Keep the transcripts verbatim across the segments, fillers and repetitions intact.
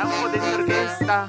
amo de mi orquesta.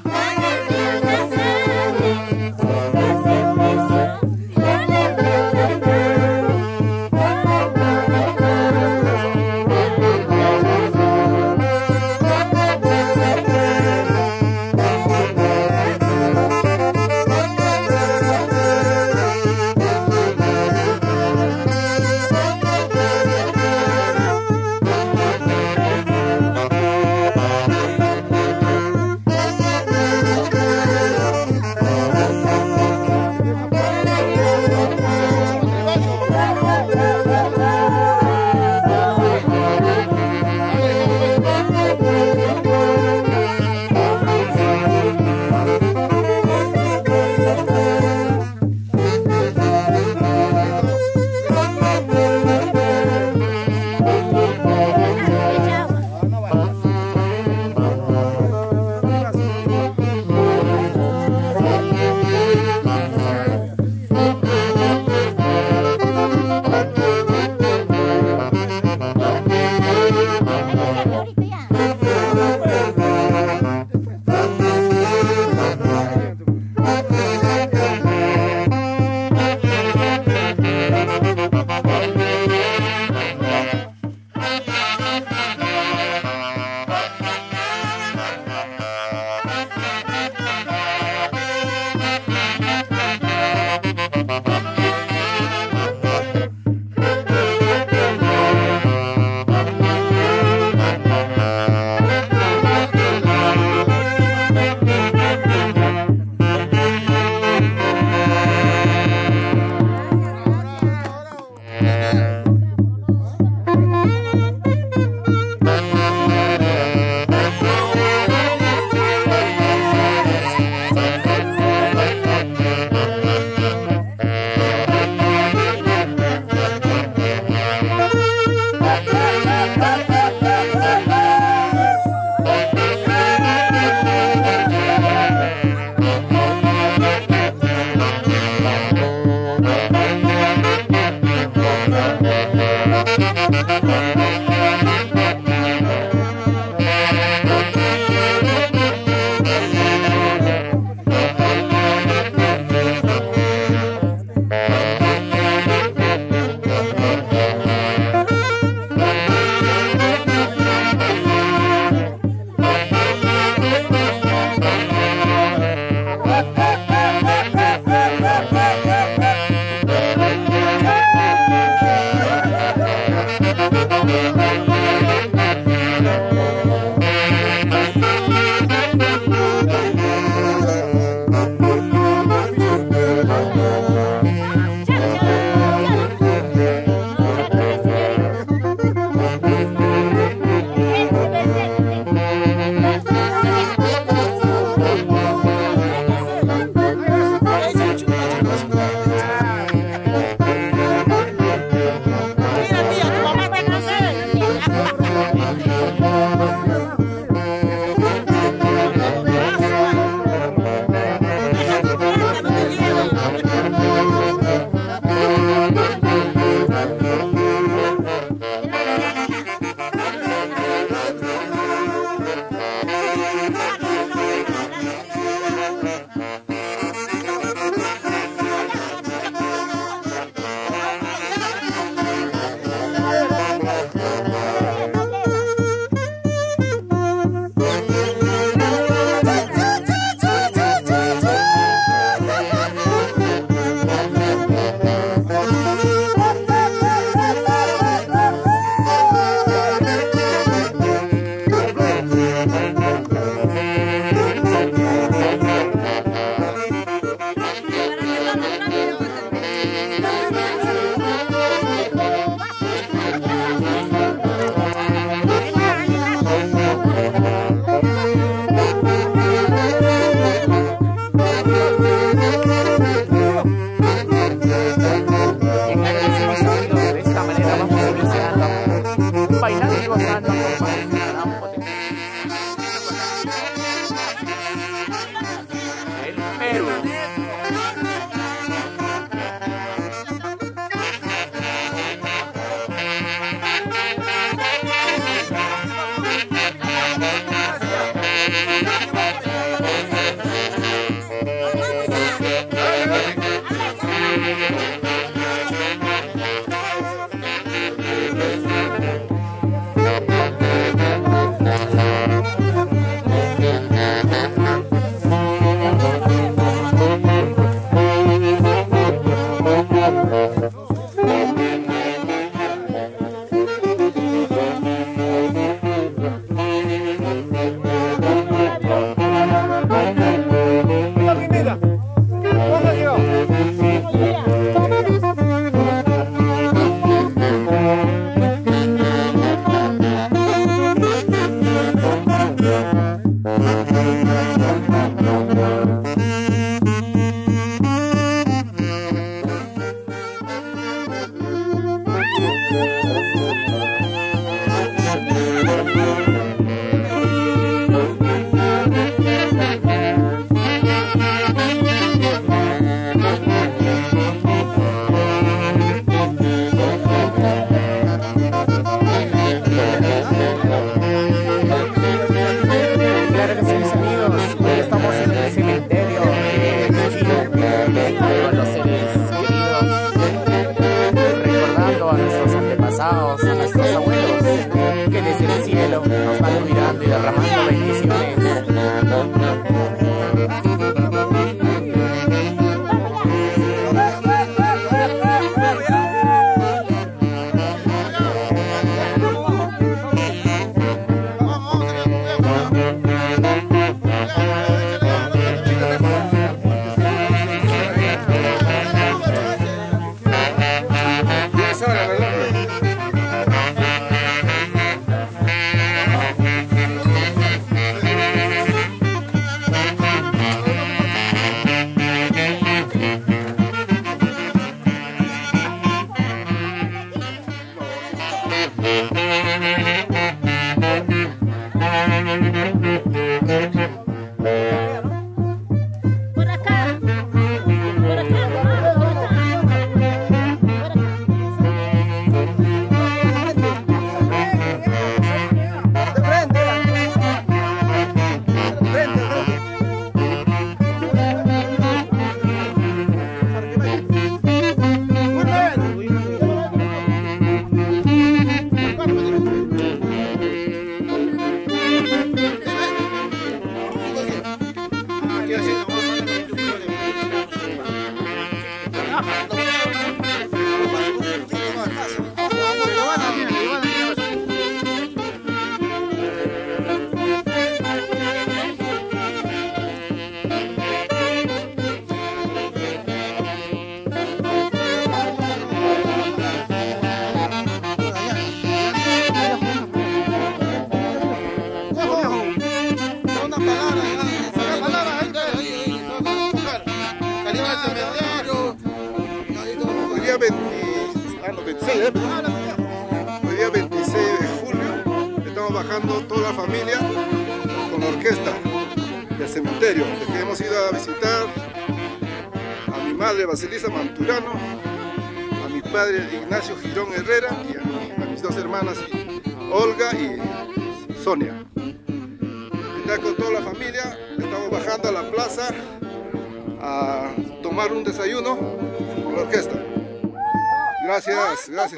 Hoy día veintiséis de julio estamos bajando toda la familia con la orquesta del cementerio, de que hemos ido a visitar a mi madre Basilisa Manturano, a mi padre Ignacio Girón Herrera y a, mi, a mis dos hermanas Olga y Sonia. Está con toda la familia, estamos bajando a la plaza a tomar un desayuno con la orquesta. Gracias, gracias.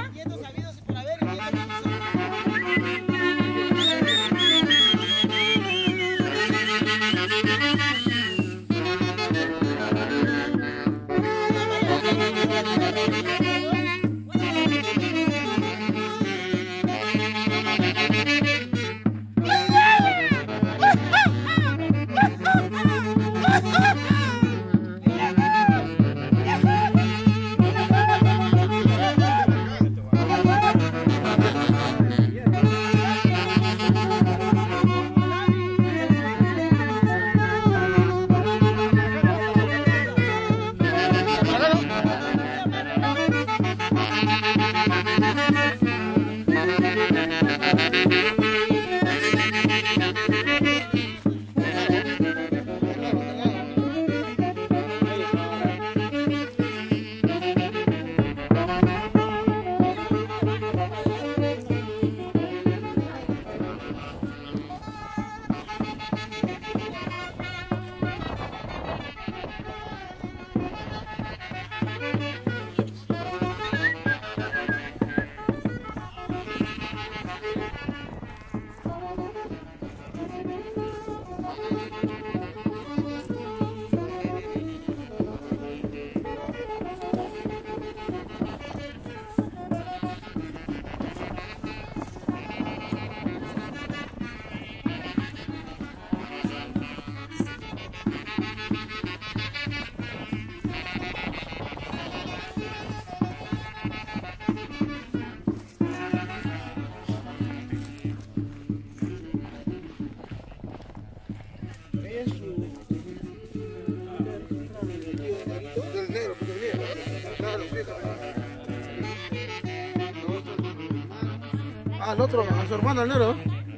Ah, el otro, a su hermano el negro.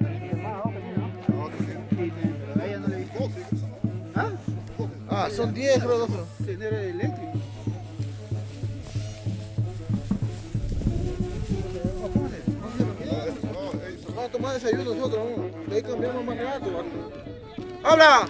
¿Ah? Ah, son diez creo, otro. Tener eléctrico. Vamos a tomar desayuno nosotros, ¿no? De ahí cambiamos más rato. ¡Habla!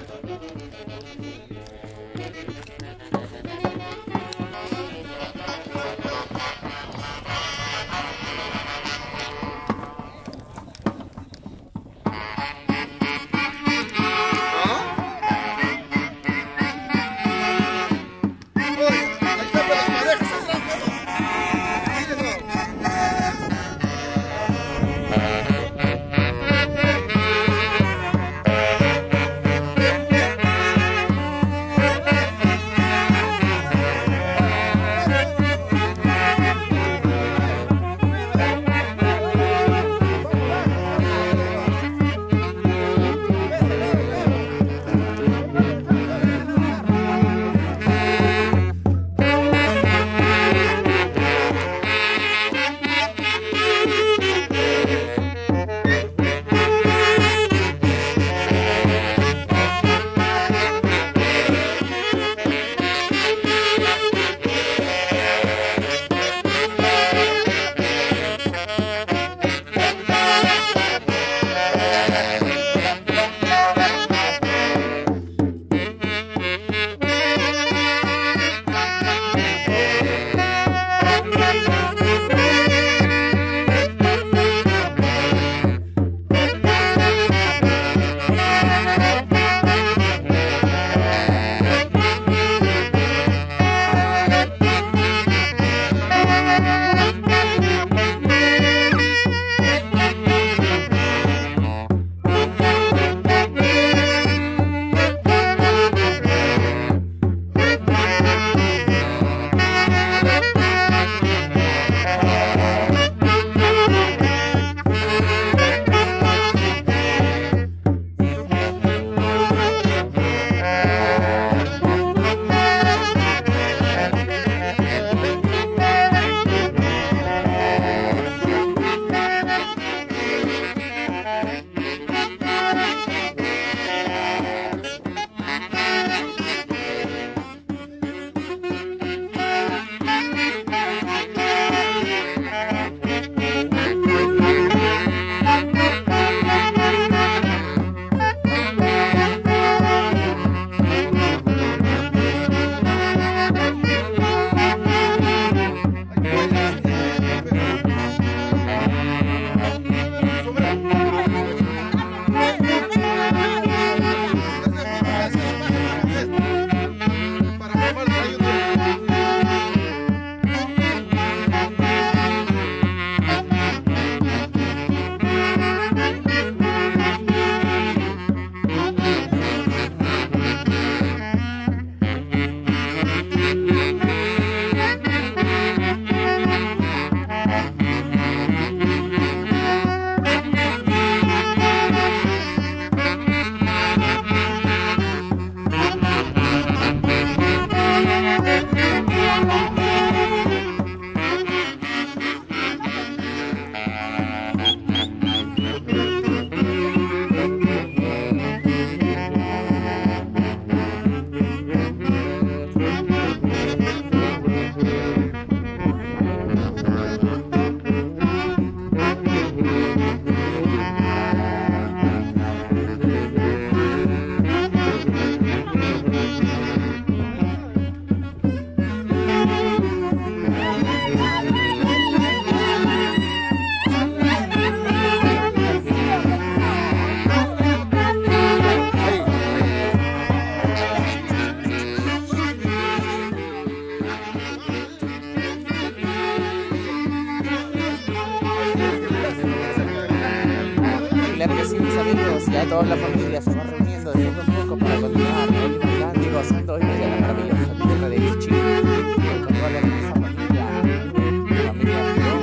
Ya toda la familia se va reuniendo de poco a poco para continuar hoy bailando y gozando hoy de la maravillosa tierra de Chuchín. Con toda la hermosa familia, familia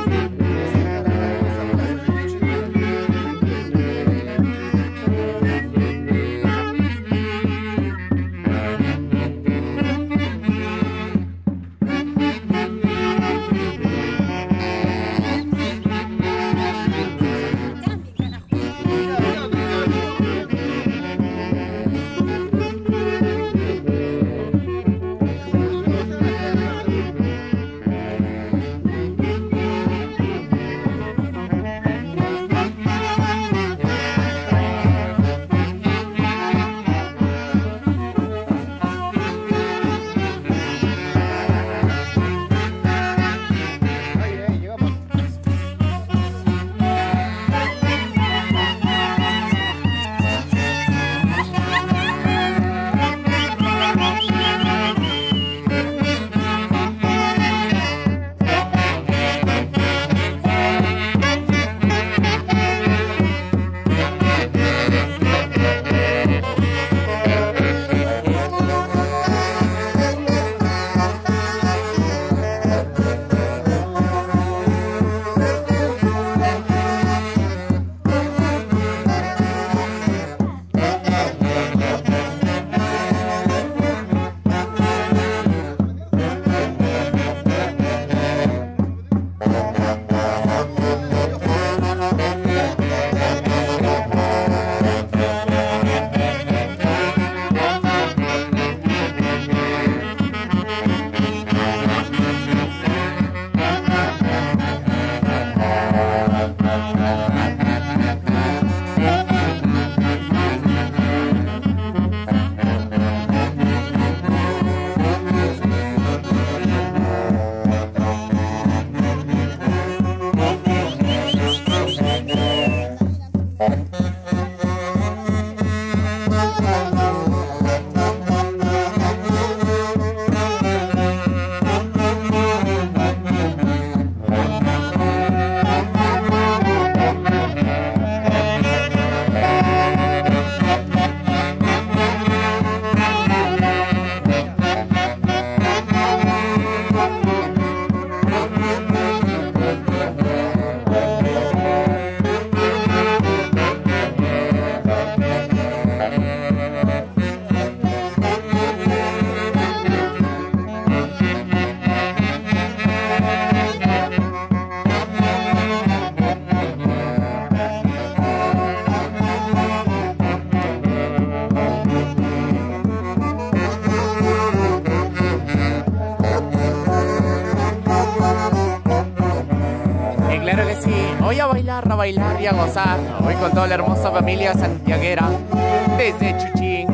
claro que sí, hoy a bailar, a bailar y a gozar, hoy con toda la hermosa familia santiaguera desde Chuchín.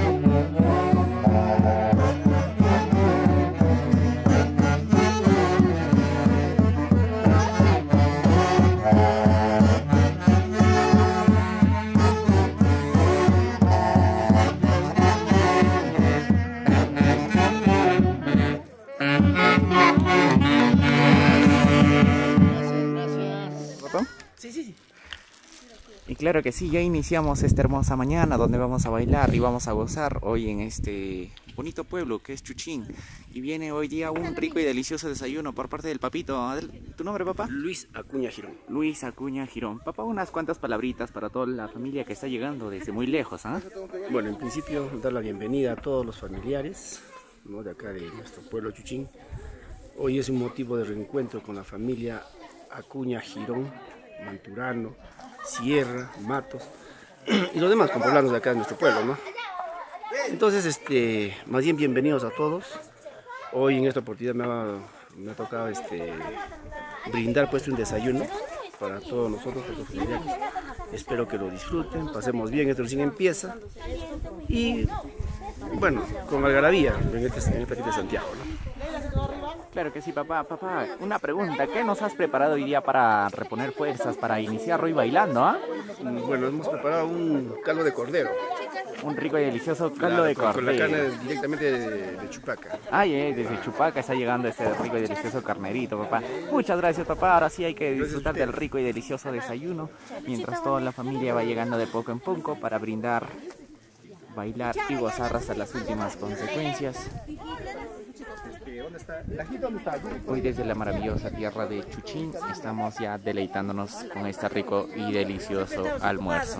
Sí, sí, sí. Y claro que sí, ya iniciamos esta hermosa mañana donde vamos a bailar y vamos a gozar hoy en este bonito pueblo que es Chuchín. Y viene hoy día un rico y delicioso desayuno por parte del papito. ¿Tu nombre, papá? Luis Acuña Girón. Luis Acuña Girón. Papá, unas cuantas palabritas para toda la familia que está llegando desde muy lejos, ¿ah? ¿eh? Bueno, en principio dar la bienvenida a todos los familiares, ¿no?, de acá de nuestro pueblo Chuchín. Hoy es un motivo de reencuentro con la familia Acuña Girón, Manturano, Sierra, Matos y los demás poblanos de acá de nuestro pueblo, ¿no? Entonces, este, más bien bienvenidos a todos. Hoy en esta oportunidad me ha, me ha tocado este, brindar pues un desayuno para todos nosotros, para los familiares. Espero que lo disfruten, pasemos bien, esto recién empieza. Y bueno, con algarabía en este, en este aquí de Santiago, ¿no? Claro que sí, papá. Papá, una pregunta. ¿Qué nos has preparado hoy día para reponer fuerzas, para iniciar hoy bailando, ah? Bueno, hemos preparado un caldo de cordero. Un rico y delicioso caldo Claro, de con, con la cordero. carne directamente de, de Chupaca. Ay, eh, desde Chupaca está llegando ese rico y delicioso carnerito, papá. Muchas gracias, papá. Ahora sí hay que disfrutar del rico y delicioso desayuno, mientras toda la familia va llegando de poco en poco para brindar, bailar y gozar hasta las últimas consecuencias. Hoy desde la maravillosa tierra de Chuchín estamos ya deleitándonos con este rico y delicioso almuerzo.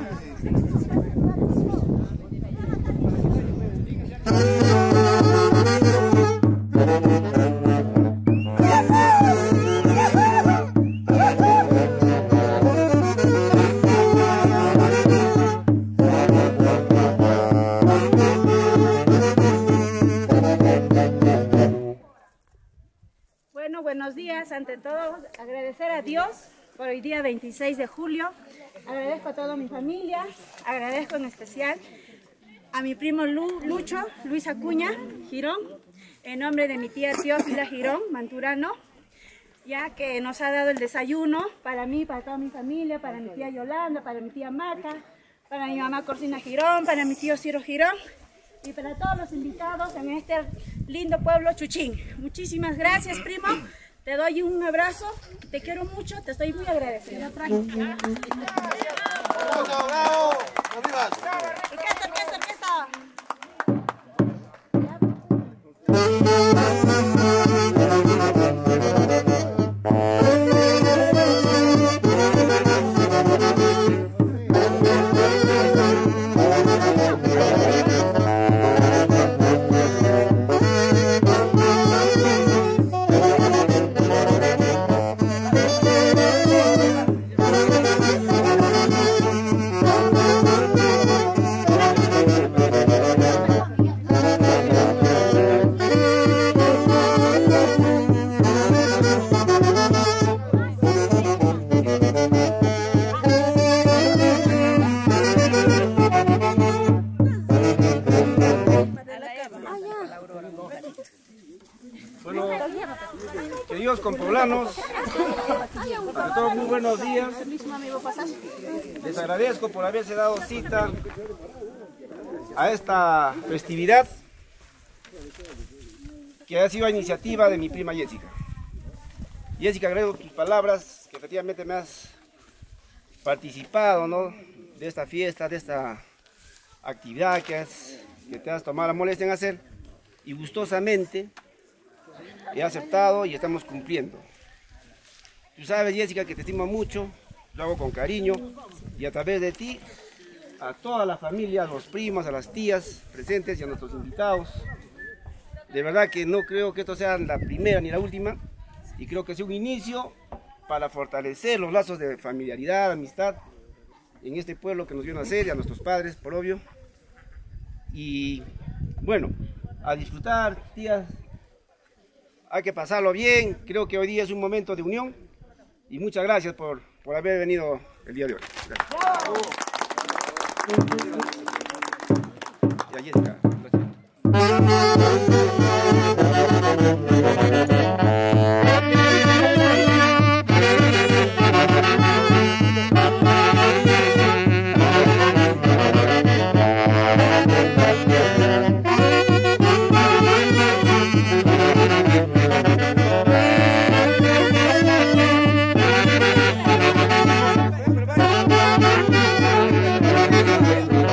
Bueno, buenos días. Ante todo, agradecer a Dios por hoy día veintiséis de julio. Agradezco a toda mi familia, agradezco en especial a mi primo Lu, Lucho, Luis Acuña Girón, en nombre de mi tía Teófila Girón, Manturano, ya que nos ha dado el desayuno para mí, para toda mi familia, para mi tía Yolanda, para mi tía Maca, para mi mamá Corsina Girón, para mi tío Ciro Girón y para todos los invitados en este lindo pueblo Chuchín. Muchísimas gracias, primo. Te doy un abrazo, te quiero mucho, te estoy muy agradecida. ¡Bravo, bravo! ¡Arriba! Orquesta, orquesta, orquesta. Bueno, queridos compoblanos, ante todo muy buenos días. Les agradezco por haberse dado cita a esta festividad que ha sido a iniciativa de mi prima Jessica. Jessica, agradezco tus palabras, que efectivamente me has participado, ¿no?, de esta fiesta, de esta actividad que, has, que te has tomado la molestia en hacer, y gustosamente he aceptado y estamos cumpliendo. Tú sabes, Jessica, que te estimo mucho, lo hago con cariño, y a través de ti, a toda la familia, a los primos, a las tías presentes y a nuestros invitados. De verdad que no creo que esto sea la primera ni la última, y creo que es un inicio para fortalecer los lazos de familiaridad, amistad, en este pueblo que nos vio nacer, y a nuestros padres, por obvio. Y bueno, a disfrutar, tías. Hay que pasarlo bien, creo que hoy día es un momento de unión, y muchas gracias por, por haber venido el día de hoy. Gracias. Y a Jessica, gracias.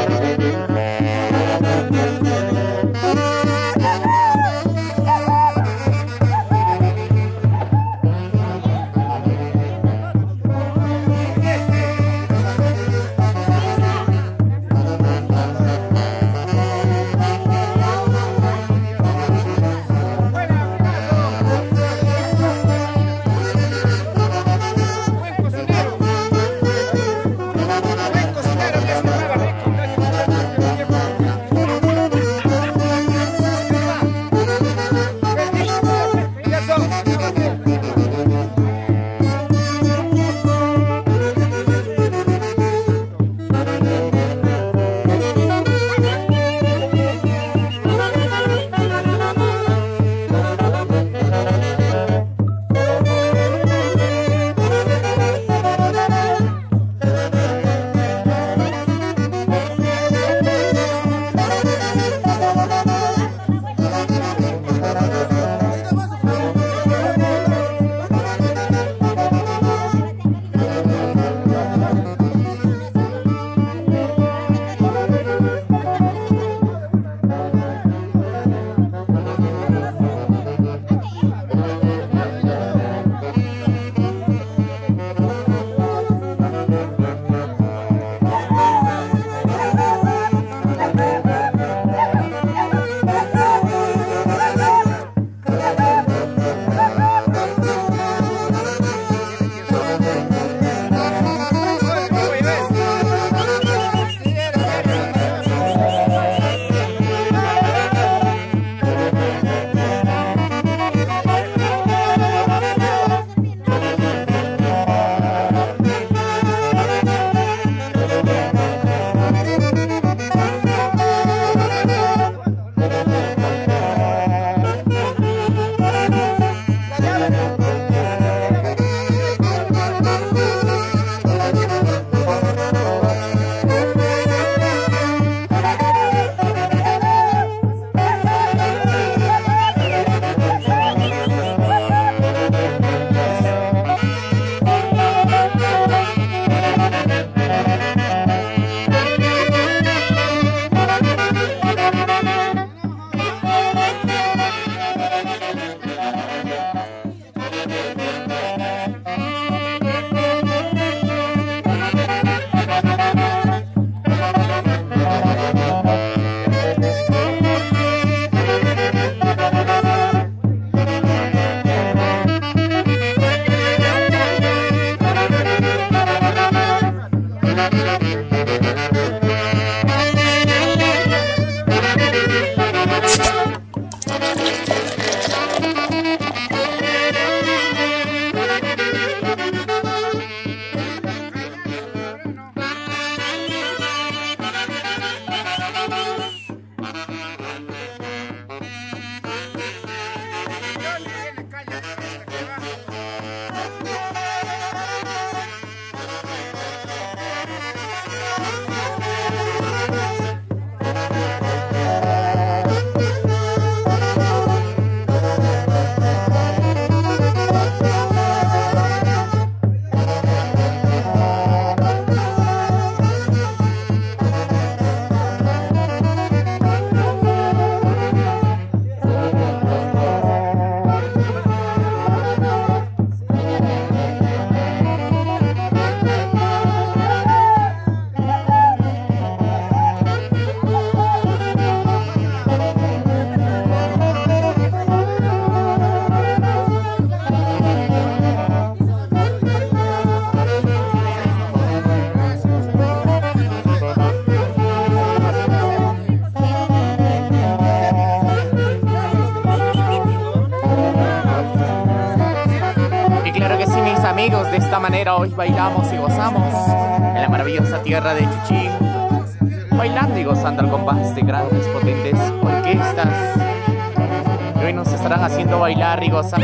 de esta manera hoy bailamos y gozamos en la maravillosa tierra de Chuchín, bailando y gozando al compás de grandes, potentes orquestas que hoy nos estarán haciendo bailar y gozar.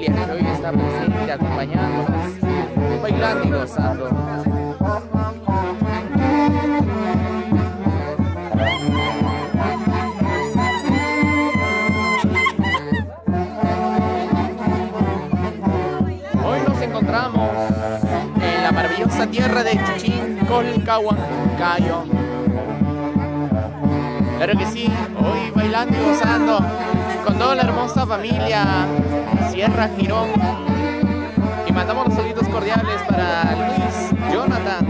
familia que hoy está presente acompañándonos, bailando y gozando. Hoy nos encontramos en la maravillosa tierra de Chuchín, Colcahuancayo. Claro que sí, hoy bailando y gozando con toda la hermosa familia Sierra Girón. Y mandamos los saludos cordiales para Luis Jonathan.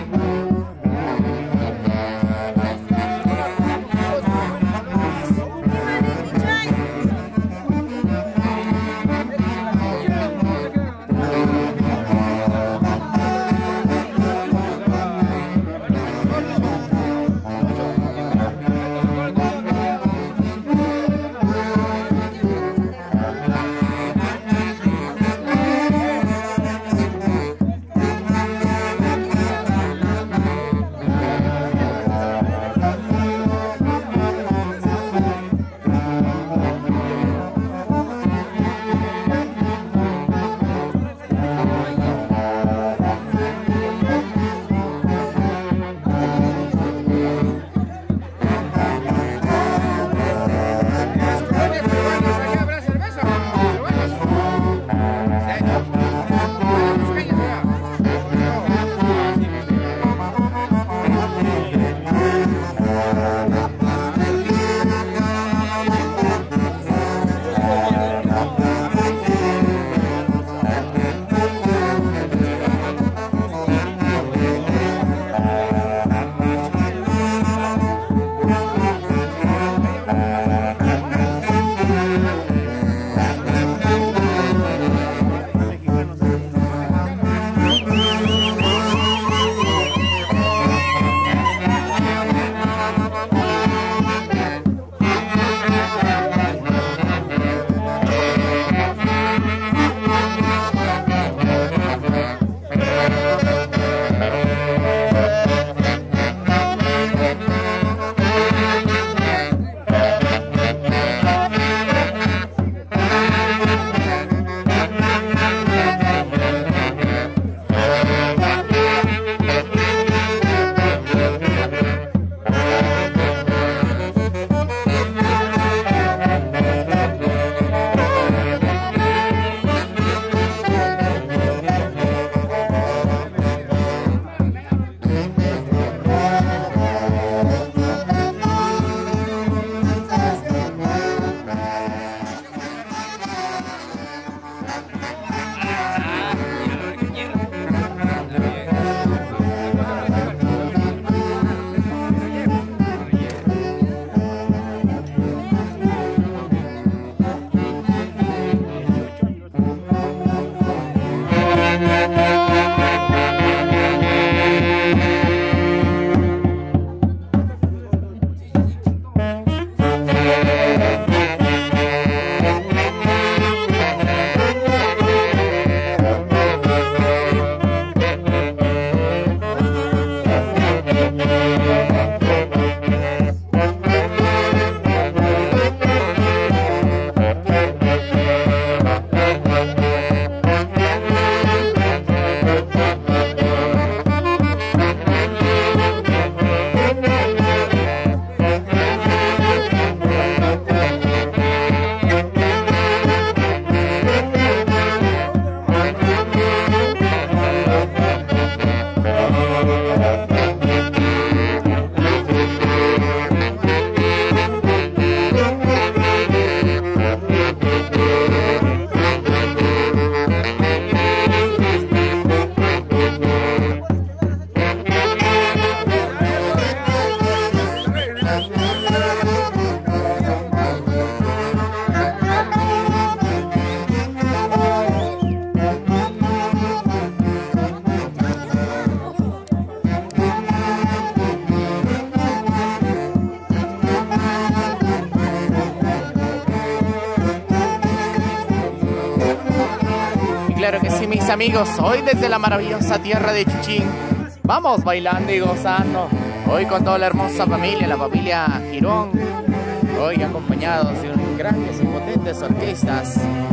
Claro que sí, mis amigos, hoy desde la maravillosa tierra de Chuchín vamos bailando y gozando, hoy con toda la hermosa familia, la familia Girón, hoy acompañados de grandes y potentes orquestas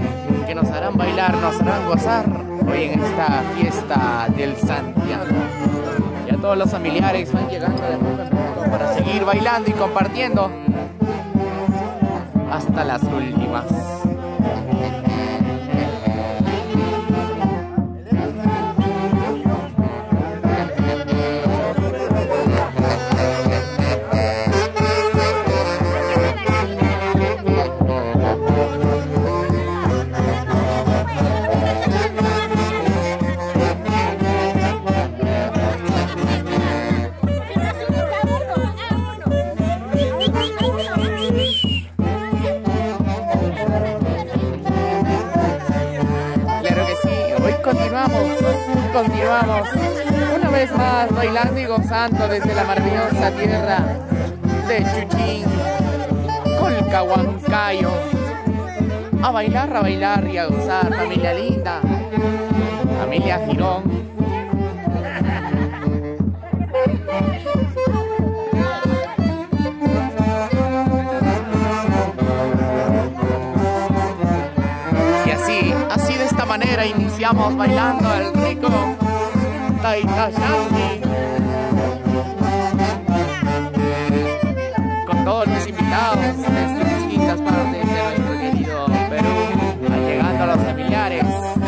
que nos harán bailar, nos harán gozar hoy en esta fiesta del Santiago. Y a todos los familiares van llegando de poco en poco para seguir bailando y compartiendo hasta las últimas. Continuamos una vez más bailando y gozando desde la maravillosa tierra de Chuchín, Colcahuancayo. A bailar, a bailar y a gozar, familia linda, familia Girón. Y así, así de esta manera iniciamos bailando el rico Taitayanqui con todos los invitados desde distintas partes de nuestro querido Perú, llegando a los familiares.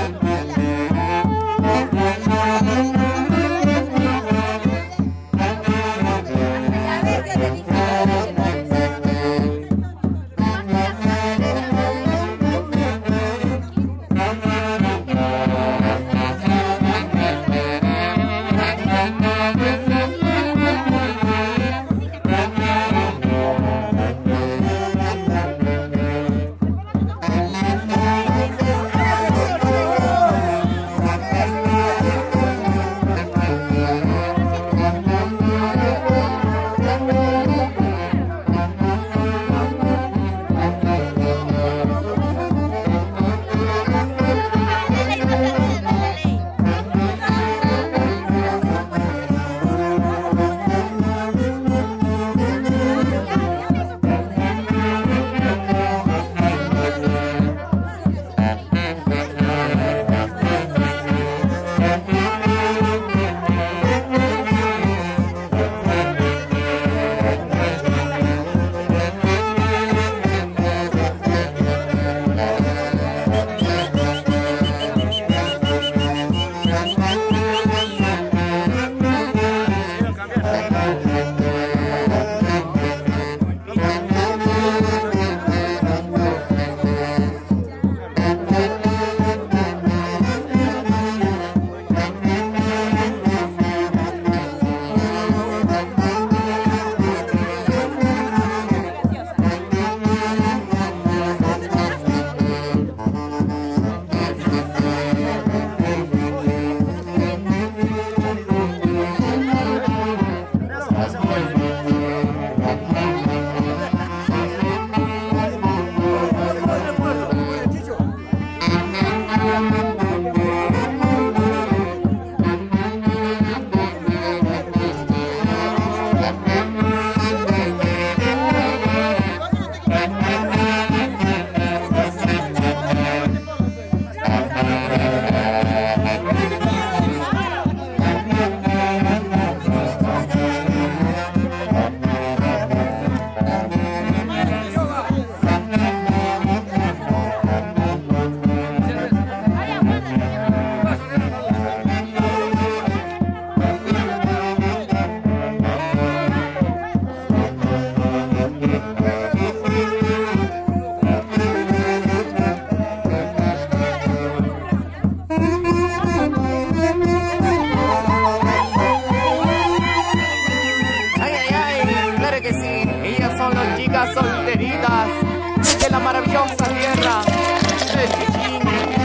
Solteritas de la maravillosa tierra de Chuchín,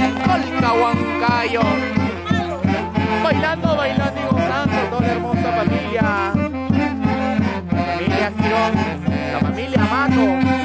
Colcahuancayo, bailando, bailando y gozando toda la hermosa familia, familia Girón, la familia Mato.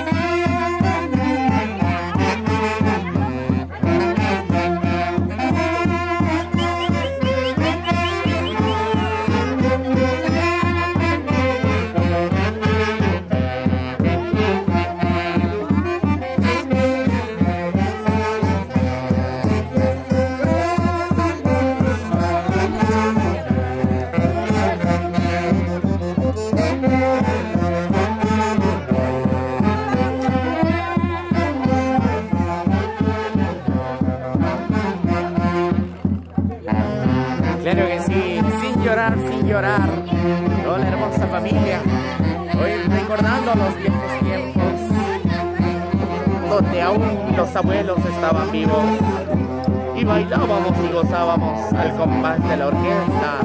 Claro que sí, sin llorar, sin llorar. Toda la hermosa familia. Hoy recordando los viejos tiempos, donde aún los abuelos estaban vivos. Y bailábamos y gozábamos al compás de la orquesta.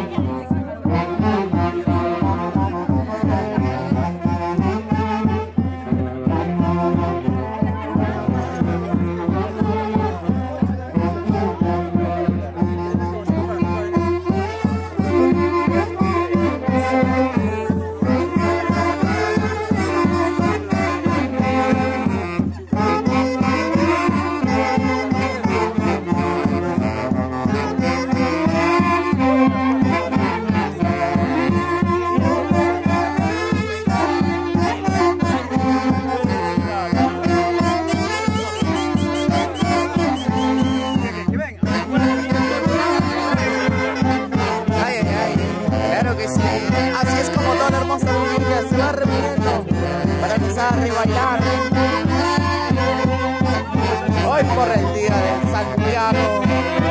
Y bailar hoy por el día de Santiago.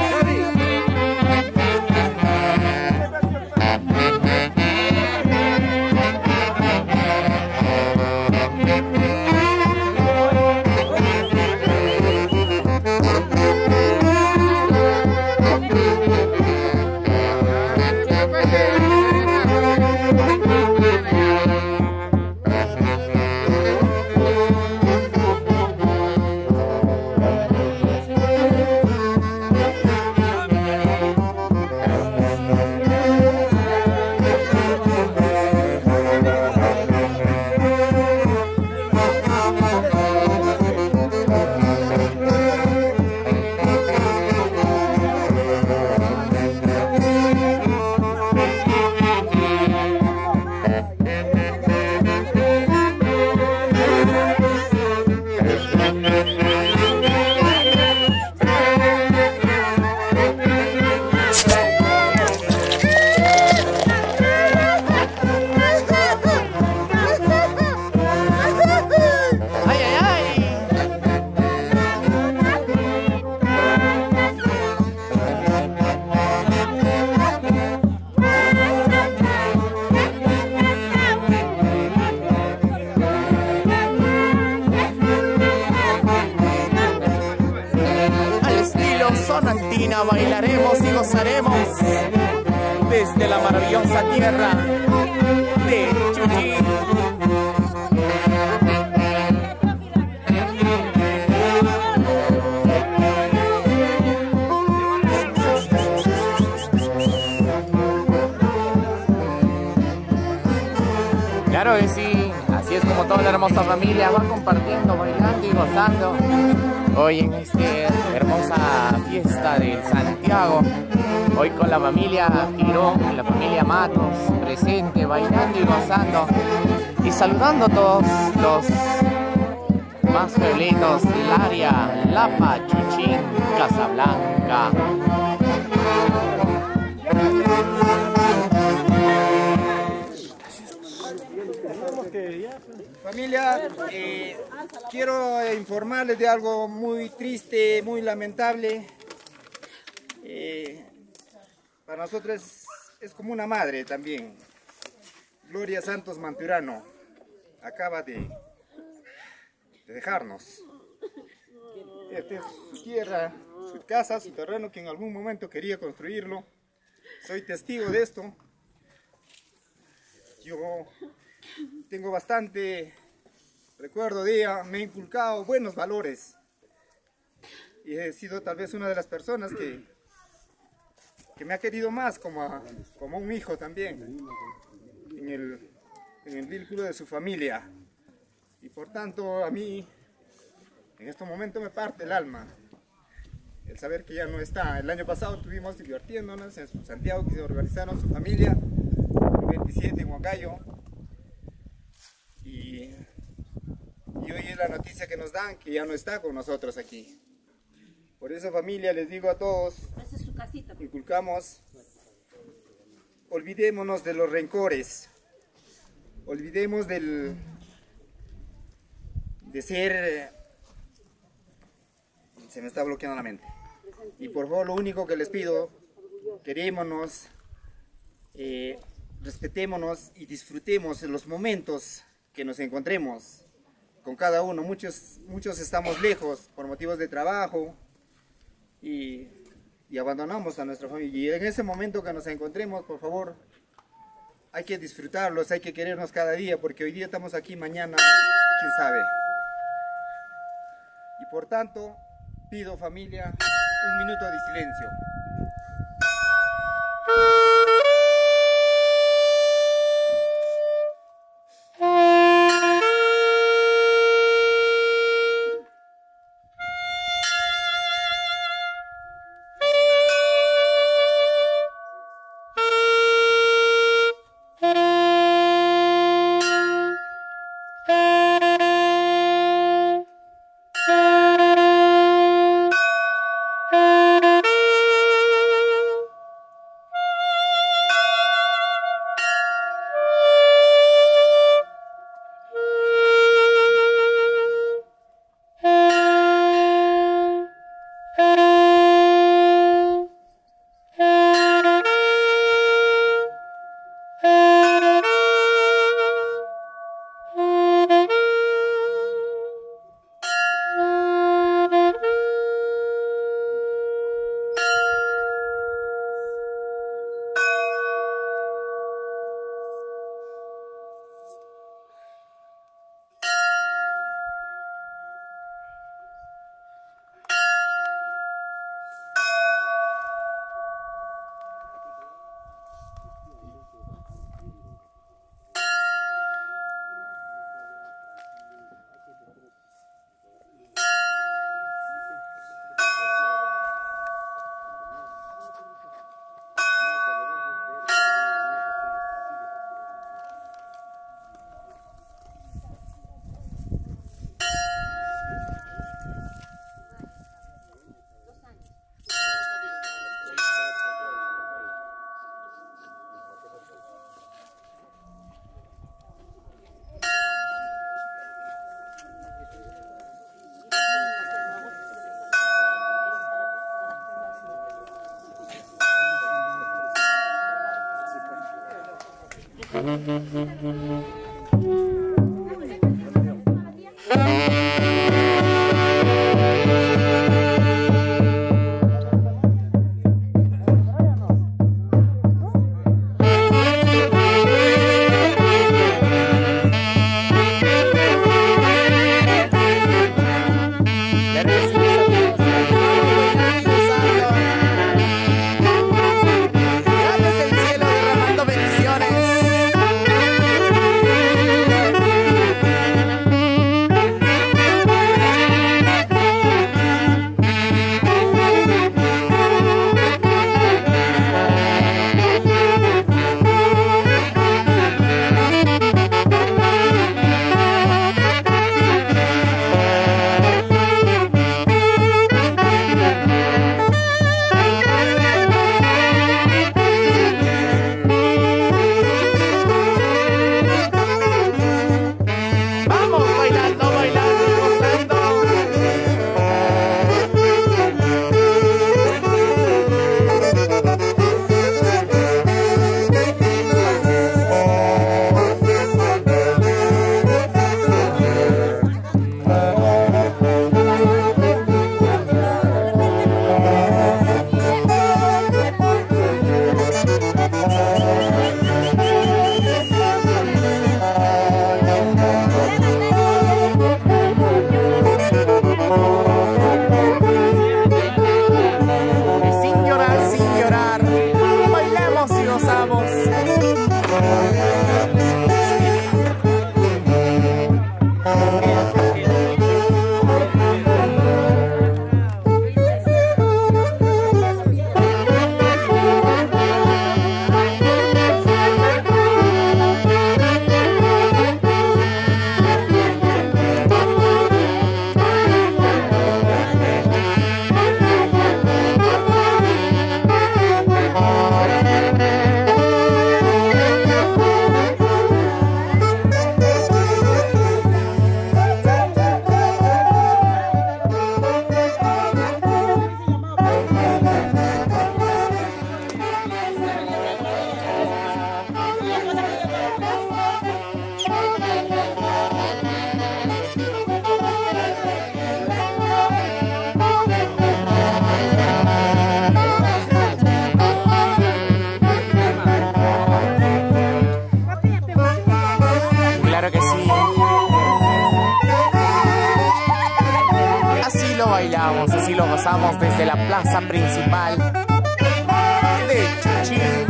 Sonantina bailaremos y gozaremos desde la maravillosa tierra de Chuchín. Claro que sí, así es como toda la hermosa familia va compartiendo, bailando y gozando hoy en esta hermosa fiesta del Santiago. Hoy con la familia Girón, la familia Matos presente, bailando y gozando y saludando a todos los más pueblitos, Laria, Lapa, Chuchín, Casablanca. Familia, eh, quiero informarles de algo muy triste, muy lamentable. Eh, para nosotros es, es como una madre también. Gloria Santos Manturano acaba de, de dejarnos. Esta es su tierra, su casa, su terreno, que en algún momento quería construirlo. Soy testigo de esto. Yo tengo bastante recuerdo de ella, me ha inculcado buenos valores y he sido tal vez una de las personas que, que me ha querido más como, a, como un hijo también en el, en el vínculo de su familia, y por tanto a mí en este momento me parte el alma el saber que ya no está. El año pasado estuvimos divirtiéndonos en Santiago, que se organizaron su familia el veintisiete en Huancayo. Y, y hoy es la noticia que nos dan que ya no está con nosotros aquí. Por eso, familia, les digo a todos, inculcamos, olvidémonos de los rencores, olvidemos del, de ser, se me está bloqueando la mente. Y por favor, lo único que les pido, querémonos, eh, respetémonos y disfrutemos en los momentos que nos encontremos con cada uno. Muchos, muchos estamos lejos por motivos de trabajo y, y abandonamos a nuestra familia. Y en ese momento que nos encontremos, por favor, hay que disfrutarlos, hay que querernos cada día, porque hoy día estamos aquí, mañana, quién sabe. Y por tanto, pido, familia, un minuto de silencio. Bendiciones. gozamos desde la plaza principal de Chuchín.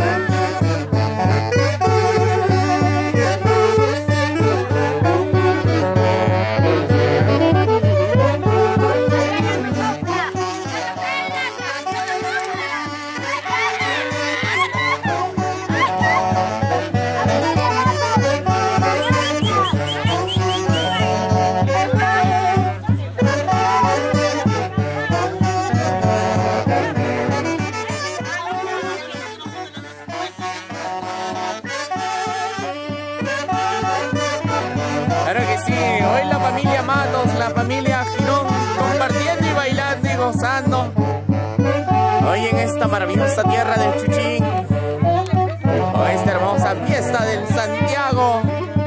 La familia Girón compartiendo y bailando y gozando hoy en esta maravillosa tierra de Chuchín, o esta hermosa fiesta del Santiago.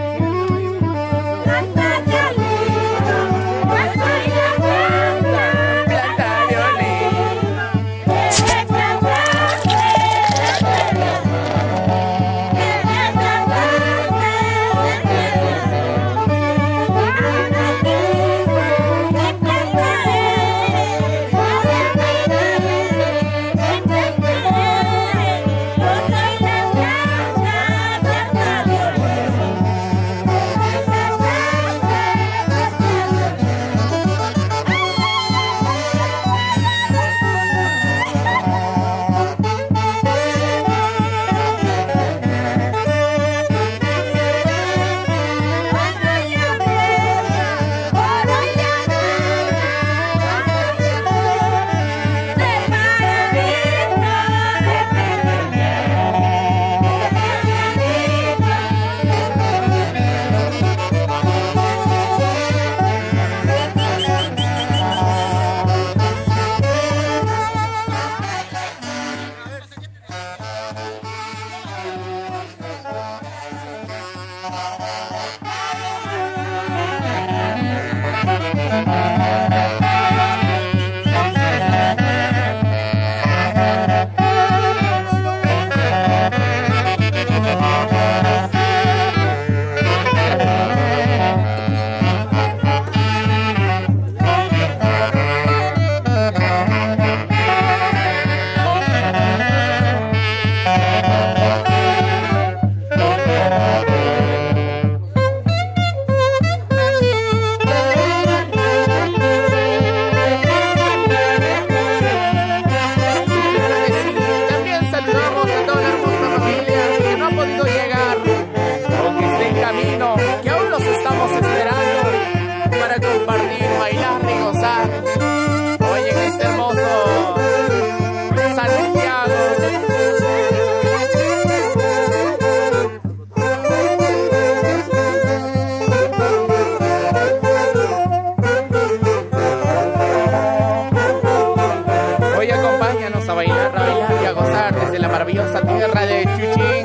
Maravillosa tierra de Chuchín.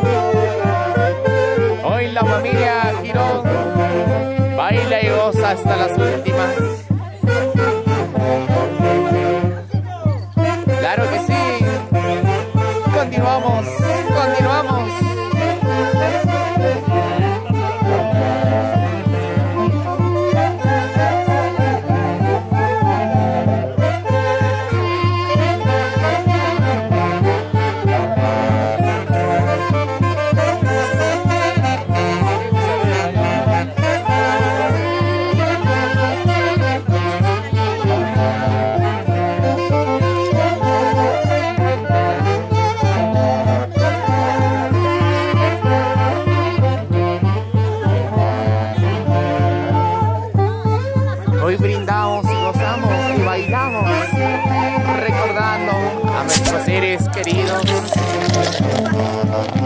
Hoy la familia Girón baila y goza hasta las últimas. Claro que sí. Continuamos, continuamos. Hoy brindamos y gozamos y bailamos, recordando a nuestros seres queridos.